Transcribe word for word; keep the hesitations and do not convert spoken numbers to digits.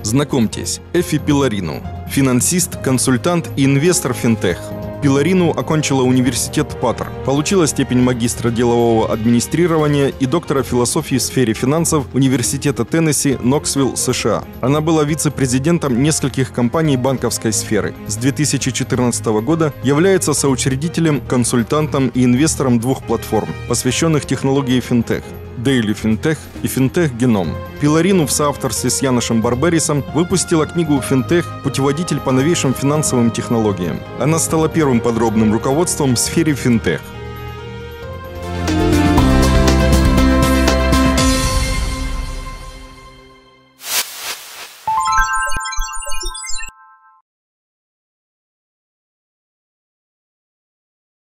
Знакомьтесь, Эфи Пиларину, финансист, консультант и инвестор финтех. Пиларину окончила университет Паттер, получила степень магистра делового администрирования и доктора философии в сфере финансов Университета Теннесси, Ноксвилл, США. Она была вице-президентом нескольких компаний банковской сферы. С две тысячи четырнадцатого года является соучредителем, консультантом и инвестором двух платформ, посвященных технологии финтех – Daily Fintech и Fintech Genome. Пиларину в соавторстве с Яношем Барберисом выпустила книгу «Финтех. Путеводитель по новейшим финансовым технологиям». Она стала первым подробным руководством в сфере финтех.